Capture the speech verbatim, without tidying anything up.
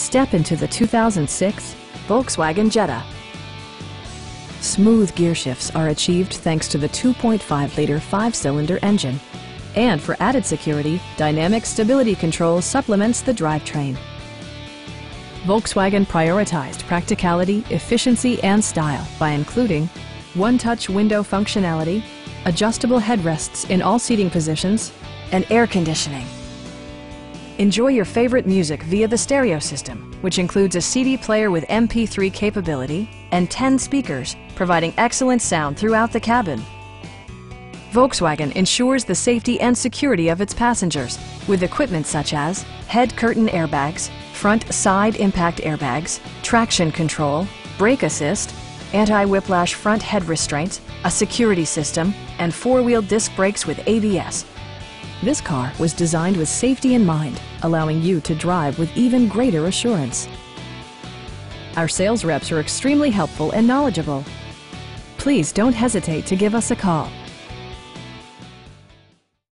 Step into the two thousand six Volkswagen Jetta. Smooth gear shifts are achieved thanks to the two point five liter five-cylinder engine. And for added security, dynamic stability control supplements the drivetrain. Volkswagen prioritized practicality, efficiency, and style by including one-touch window functionality, adjustable headrests in all seating positions, and air conditioning. Enjoy your favorite music via the stereo system, which includes a C D player with M P three capability and ten speakers, providing excellent sound throughout the cabin. Volkswagen ensures the safety and security of its passengers with equipment such as head curtain airbags, front side impact airbags, traction control, brake assist, anti-whiplash front head restraints, a security system, and four-wheel disc brakes with A B S. This car was designed with safety in mind, allowing you to drive with even greater assurance. Our sales reps are extremely helpful and knowledgeable. Please don't hesitate to give us a call.